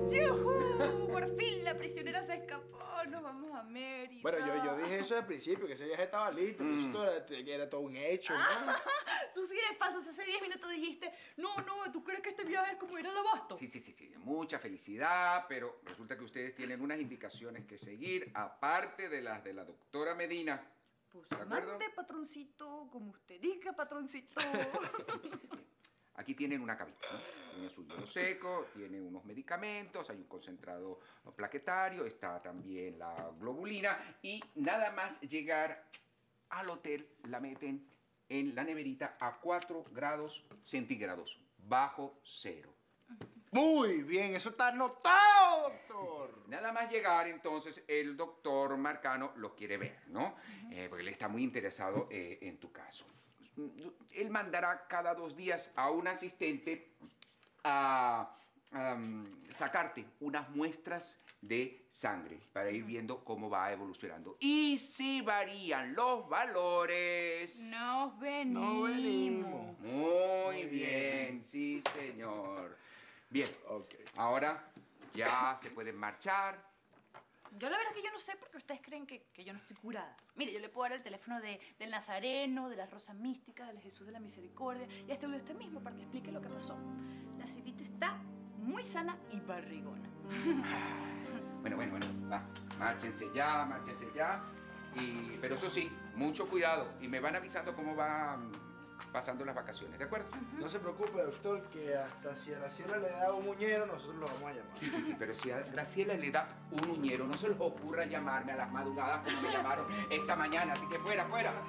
¡Yujú! Por fin la prisionera se escapó. Nos vamos a Mérida. Bueno, yo dije eso al principio, que ese viaje estaba listo, que eso era todo un hecho, ¿no? Tú sí eres falso. Hace 10 minutos dijiste, no, ¿tú crees que este viaje es como ir al abasto? Sí. Mucha felicidad, pero resulta que ustedes tienen unas indicaciones que seguir, aparte de las de la doctora Medina. Pues ¿De acuerdo? mande, patroncito, como usted diga, patroncito. Aquí tienen una cavita, ¿no? Tiene su hielo seco, tiene unos medicamentos, hay un concentrado plaquetario, está también la globulina y nada más llegar al hotel la meten en la neverita a 4 grados centígrados, bajo cero. Muy bien, eso está anotado, doctor. Nada más llegar, entonces, el doctor Marcano lo quiere ver, ¿no? Porque él está muy interesado en tu caso. Él mandará cada 2 días a un asistente a sacarte unas muestras de sangre para ir viendo cómo va evolucionando. Y si varían los valores... Nos venimos. Muy bien, sí, señor. Bien, ahora ya se pueden marchar. Yo la verdad es que yo no sé por qué ustedes creen que yo no estoy curada. Mire, yo le puedo dar el teléfono del Nazareno, de las Rosas Místicas, del Jesús de la Misericordia y hasta de usted mismo para que explique lo que pasó. La Cirita está muy sana y barrigona. Bueno, va, márchense ya. Pero eso sí, mucho cuidado y me van avisando cómo van pasando las vacaciones, ¿de acuerdo? No se preocupe, doctor, que hasta si a Graciela le da un muñero, nosotros lo vamos a llamar. Sí, pero si a Graciela le da un uñero, no se les ocurra llamarme a las madrugadas como me llamaron esta mañana, así que fuera.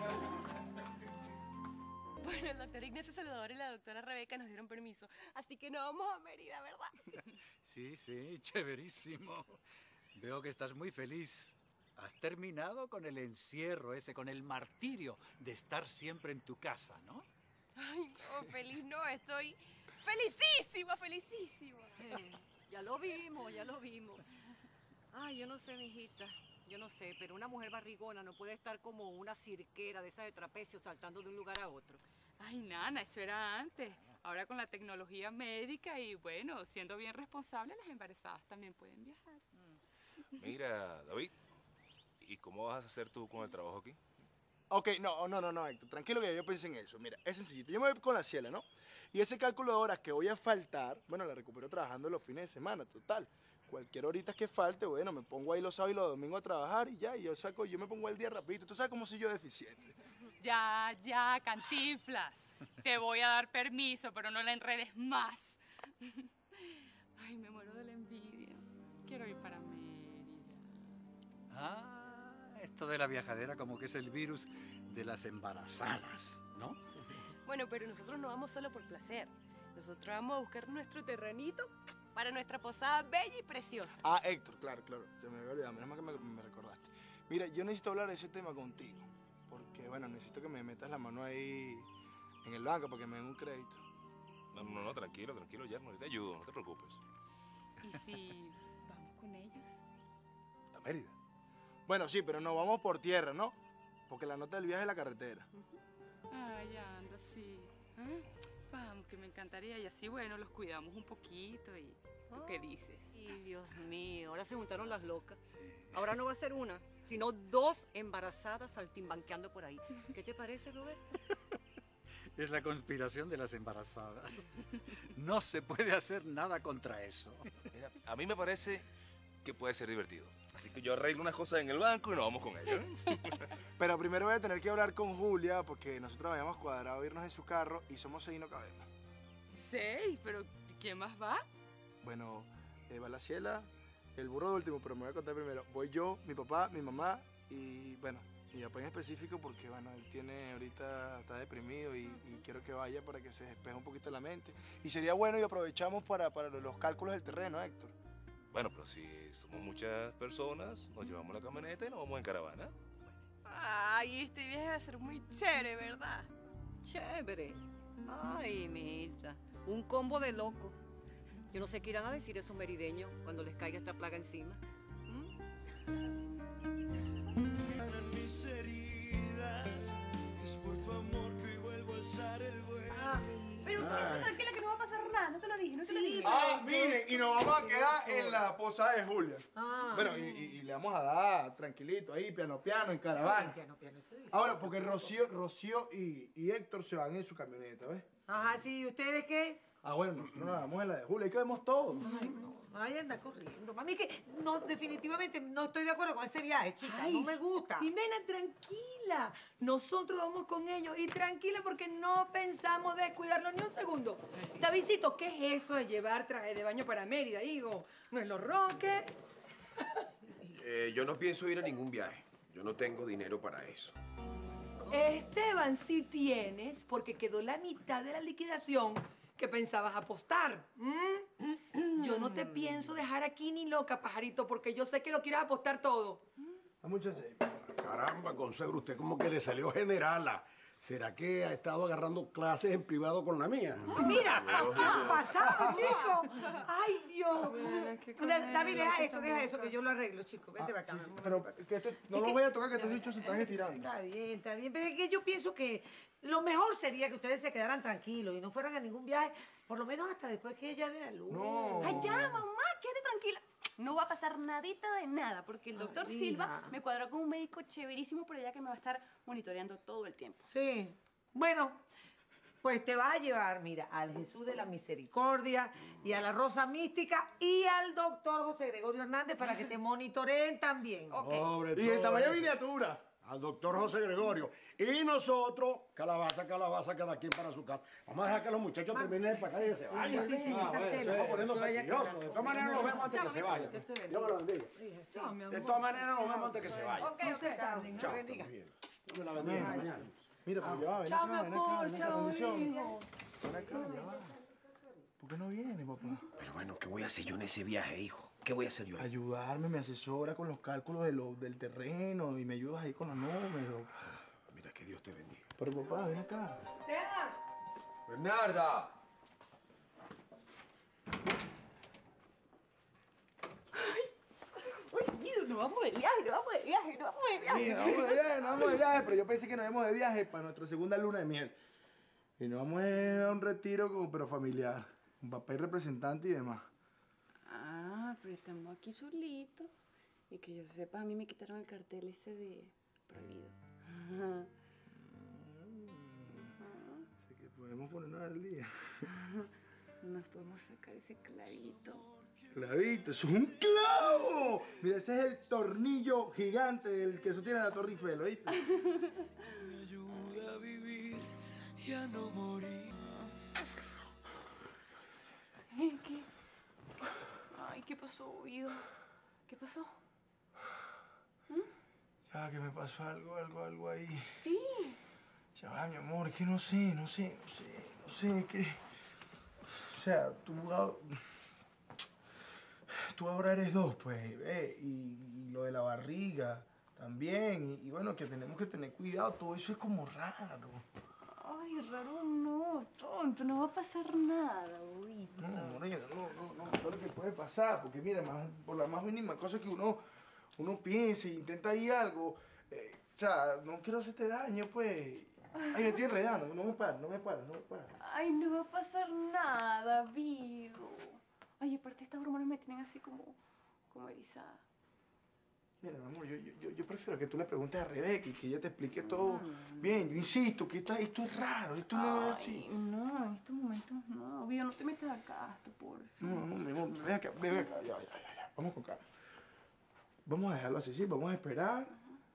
Bueno, el doctor Ignacio Salvador y la doctora Rebeca nos dieron permiso, así que nos vamos a Mérida, ¿verdad? Sí, chéverísimo. Veo que estás muy feliz. Has terminado con el encierro ese, con el martirio de estar siempre en tu casa, ¿no? Ay, no, feliz no, estoy felicísima. Ya lo vimos. Ay, yo no sé, mijita. Yo no sé, pero una mujer barrigona no puede estar como una cirquera de esas de trapecio saltando de un lugar a otro. Ay, nana, eso era antes. Ahora con la tecnología médica y, bueno, siendo bien responsable, las embarazadas también pueden viajar. Mira, David, ¿y cómo vas a hacer tú con el trabajo aquí? Ok, no, Héctor, tranquilo que yo pensé en eso. Mira, es sencillito. Yo me voy con la Ciela, ¿no? Y ese cálculo de horas que voy a faltar, bueno, la recupero trabajando los fines de semana, total. Cualquier horita que falte, bueno, me pongo ahí los sábados y los domingos a trabajar y ya, y yo me pongo el día rapidito. Tú sabes cómo soy yo deficiente. Ya, Cantinflas. Te voy a dar permiso, pero no la enredes más. Ay, me muero de la envidia. Quiero ir para Mérida. Esto de la viajadera como que es el virus de las embarazadas, ¿no? Bueno, pero nosotros no vamos solo por placer. Nosotros vamos a buscar nuestro terrenito para nuestra posada bella y preciosa. Héctor, claro. Se me había olvidado, menos mal que me recordaste. Mira, yo necesito hablar de ese tema contigo. Porque, bueno, necesito que me metas la mano ahí en el banco para que me den un crédito. No, tranquilo, Yerno, yo te ayudo, no te preocupes. ¿Y si vamos con ellos? ¿A Mérida? Bueno, sí, pero no vamos por tierra, ¿no? Porque la nota del viaje es la carretera. Ay, anda, sí. Vamos, que me encantaría. Y así, bueno, los cuidamos un poquito y... ¿Tú qué dices? Ay, Dios mío, ahora se juntaron las locas. Sí. Ahora no va a ser una, sino 2 embarazadas saltimbanqueando por ahí. ¿Qué te parece, Roberto? Es la conspiración de las embarazadas. No se puede hacer nada contra eso. Mira, a mí me parece que puede ser divertido. Así que yo arreglo unas cosas en el banco y nos vamos con ella. Pero primero voy a tener que hablar con Julia porque nosotros habíamos cuadrado irnos en su carro y somos 6 y no cabemos. 6, pero ¿quién más va? Bueno, va la Ciela, el burro de último, pero me voy a contar primero. Voy yo, mi papá, mi mamá y, bueno, mi papá en específico porque, bueno, él está deprimido y quiero que vaya para que se despeje un poquito la mente. Y sería bueno y aprovechamos para los cálculos del terreno, Héctor. Bueno, pero si somos muchas personas, nos llevamos la camioneta y nos vamos en caravana. Ay, este viaje va a ser muy chévere, ¿verdad? Chévere. Ay, mijita, un combo de locos. Yo no sé qué irán a decir esos merideños cuando les caiga esta plaga encima. Mis heridas, es por tu amor que hoy vuelvo a alzar el vuelo. Pero tranquila que no va a pasar nada. verdad, no te lo dije, no te lo dije. Ah, miren, y nos vamos a quedar en la posada de Julia. Bueno, y le vamos a dar tranquilito ahí, piano, en caravana. Sí, piano, eso dice. Ahora, porque Rocío y Héctor se van en su camioneta, ¿ves? Ajá, sí, ¿y ustedes qué? Ah, bueno, nosotros nos vamos en la de Julia, y que vemos todo. Ay, no, ay, anda corriendo. Mami, es que no, definitivamente no estoy de acuerdo con ese viaje, chica. Ay, no me gusta. Jimena, tranquila. Nosotros vamos con ellos y tranquila porque no pensamos descuidarlos ni un segundo. Davidcito, ¿qué es eso de llevar traje de baño para Mérida, hijo? ¿No es los roques? Yo no pienso ir a ningún viaje. Yo no tengo dinero para eso. Esteban, sí tienes, porque quedó la mitad de la liquidación que pensabas apostar. Yo no te pienso dejar aquí ni loca, pajarito, porque yo sé que lo quieres apostar todo. Muchas gracias. Caramba, consegro, usted como que le salió generala. ¿Será que ha estado agarrando clases en privado con la mía? Mira, ¿qué ha pasado, chico? Ay, Dios. David, deja eso, que yo lo arreglo, chico. Vente para acá. Pero que no lo voy a tocar, que estos bichos se están estirando. Está bien, pero es que yo pienso que lo mejor sería que ustedes se quedaran tranquilos y no fueran a ningún viaje, por lo menos hasta después que ella dé a luz. No. Ay, ya, mamá, quédate tranquila. No va a pasar nadita de nada, porque el doctor Ay, Silva hija. me cuadró con un médico chéverísimo por allá que me va a estar monitoreando todo el tiempo. Sí. Bueno, pues te vas a llevar, mira, al Jesús de la Misericordia y a la Rosa Mística y al doctor José Gregorio Hernández para que te monitoreen también. Pobre Y en tamaño todo eso. miniatura. Al doctor José Gregorio. Y nosotros, calabaza, cada quien para su casa. Vamos a dejar que los muchachos terminen de pagar y que se vayan. sí, Ah, bueno, se va poniendo fastidioso. De todas maneras nos vemos antes que se vayan. Dios me lo bendiga. De todas maneras nos vemos antes que se vayan. Ok, darling. Chao, bien. Dios me la bendiga. Mañana. Mira, pues ya va, ven Chao, acá, mi ven acá, amor, ven acá, chao, bendición. hijo. Ven acá, ya va. ¿Por qué no viene, papá? Pero bueno, ¿qué voy a hacer yo en ese viaje, hijo? ¿Qué voy a hacer yo ahí? Ayudarme, me asesora con los cálculos del terreno y me ayudas ahí con los números. Mira, que Dios te bendiga. Pero papá, ven acá. ¡Bernarda! Nos vamos de viaje, nos vamos de viaje, nos vamos de viaje. Sí, nos vamos de viaje, pero yo pensé que nos íbamos de viaje para nuestra segunda luna de miel. Y nos vamos a un retiro pero familiar, con papá y representante y demás. Ah, pero estamos aquí solitos. Y que yo sepa, a mí me quitaron el cartel ese de prohibido. Así que podemos ponernos al día. Nos podemos sacar ese clavito. Clavito, eso es un clavo. Mira, ese es el tornillo gigante del que sostiene la Torre Eiffel, ¿oíste? Me ayuda a vivir y a no morir. ¿Qué? Ay, ¿qué pasó, Guido? ¿Qué pasó? Ya, que me pasó algo ahí. Sí. Ya va, mi amor, es que no sé, es que... O sea, tú ahora eres dos, pues, y lo de la barriga también, y bueno, que tenemos que tener cuidado, todo eso es como raro. Ay, raro no, tonto, no va a pasar nada, uy. No, Morena, no, todo lo que puede pasar, porque mira, por la más mínima cosa que uno piense, intenta ahí algo, o sea, no quiero hacerte daño, pues. Ay, me estoy enredando, no me pares. Ay, no va a pasar nada, Vigo. Ay, aparte estas hormonas me tienen así como erizada. Mira, mi amor, yo prefiero que tú le preguntes a Rebeca y que ella te explique todo bien. Yo insisto que esto es raro, esto no es así. No, en estos momentos no. Vigo, no te metas acá, por No, mi amor, ven acá, ya. Vamos con calma. Vamos a dejarlo así, sí, vamos a esperar.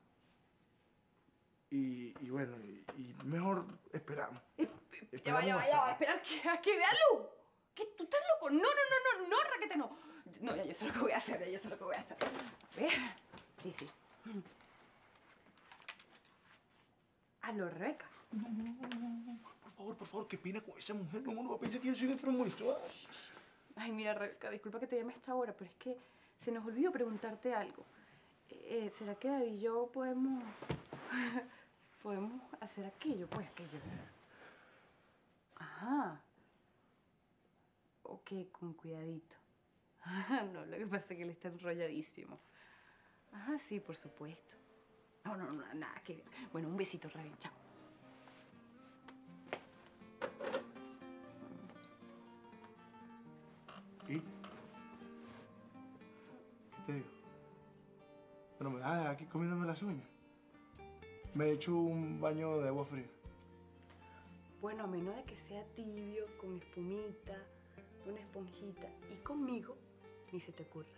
Y bueno, y mejor esperamos. Ya va, espera a que dé a luz. ¿Qué? ¿Tú estás loco? No, Raquete, no. No, ya yo sé lo que voy a hacer, ¿Ves? Sí. A lo Rebeca. No, por favor, qué pena con esa mujer. No, uno va a pensar que yo soy un enfermo homosexual. Ay, mira, Rebeca, disculpa que te llame a esta hora, pero es que se nos olvidó preguntarte algo. ¿Será que David y yo podemos hacer aquello? Pues aquello. Ajá. Ok, con cuidadito. No, lo que pasa es que él está enrolladísimo. Ajá, sí, por supuesto. No, nada que ver. Bueno, un besito, Raven, chao. ¿Qué digo? Bueno, aquí comiéndome las uñas. Me he hecho un baño de agua fría. Bueno, a menos de que sea tibio, con espumita, una esponjita. Y conmigo, ni se te ocurra.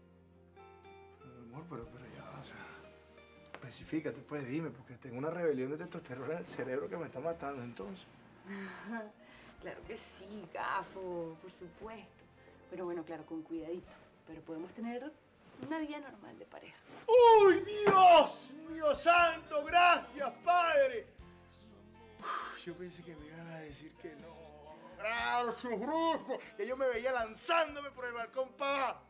Amor, pero ya, o sea, especifícate, pues dime, porque tengo una rebelión de testosterona en el cerebro que me está matando, entonces. Claro que sí, gafo, por supuesto. Pero bueno, claro, con cuidadito. Pero podemos tener una vida normal de pareja. ¡Uy, Dios mío santo! ¡Gracias, Padre! Uf, yo pensé que me iban a decir que no. ¡Gracias, brusco! Que yo me veía lanzándome por el balcón para abajo.